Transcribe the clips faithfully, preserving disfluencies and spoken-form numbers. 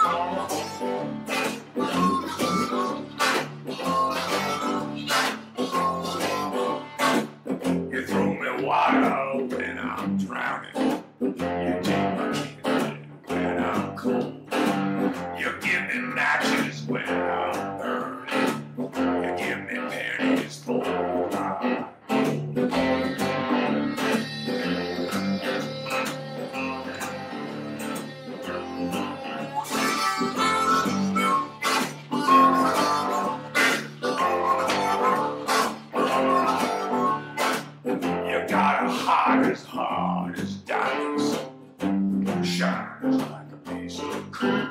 You throw me water when I'm drowning. You take my hand when I'm cold. You give me matches when I'm burning. You give me pennies for my got a heart as hard as diamonds, shines like a piece of coal,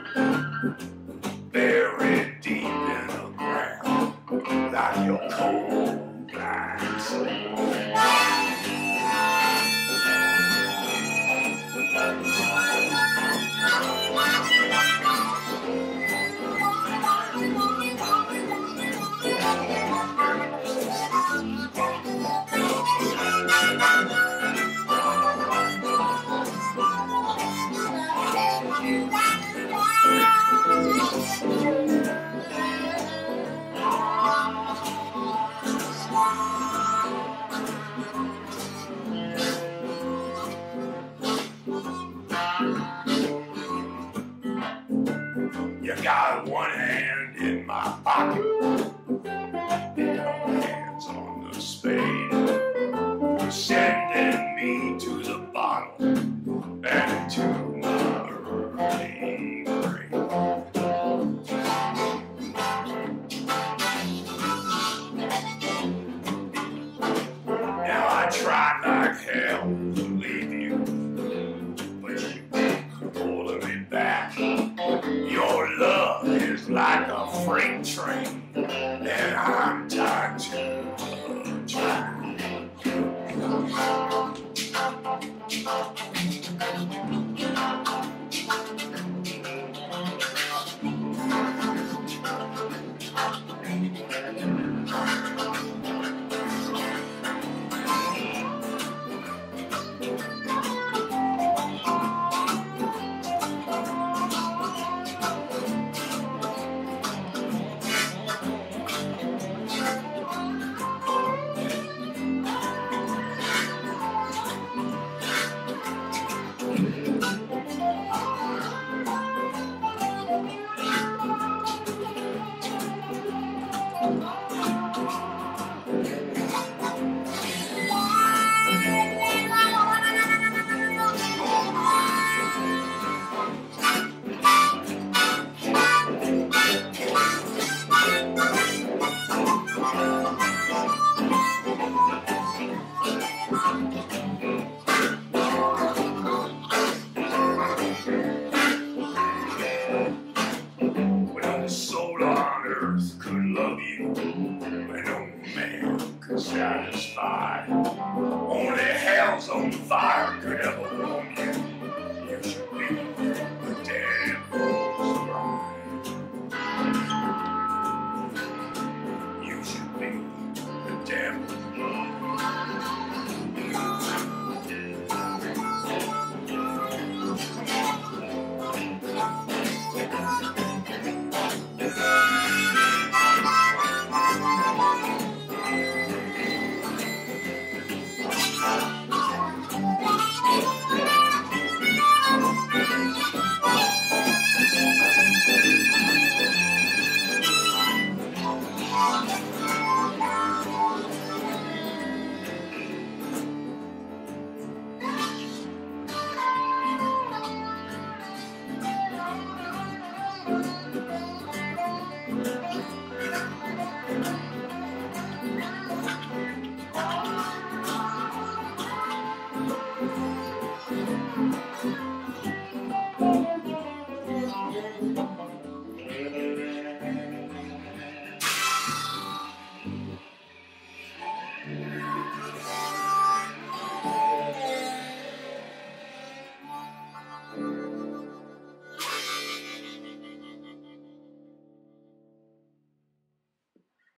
buried deep in the ground, like your cold black soul. You got one hand in my pocket, your hands on the spade. You're sending me to the bottle and to my early grave. Now I tried like hell to leave you, but you keep pulling me back. Your love is like a freight train that I'm tied to a track. Could love you, but no man could satisfy. Only hell's on fire could ever